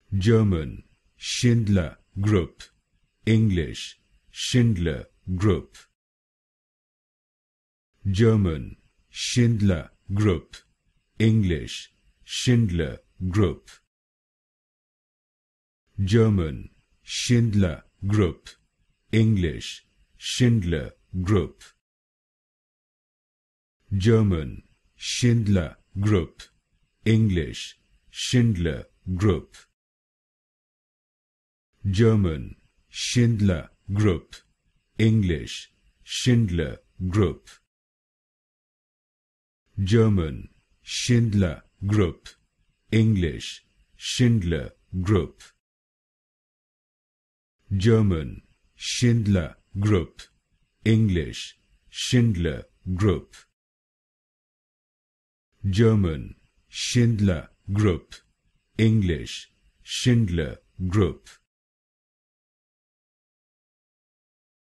German, Schindler Group. English, Schindler Group. German, Schindler Group. English, Schindler Group. German, Schindler Group. English, Schindler Group. German, Schindler Group. English, Schindler Group. German, Schindler Group. English, Schindler Group. German, Schindler Group. English, Schindler Group. German, Schindler Group. English, Schindler Group. German, Schindler Group. English, Schindler Group.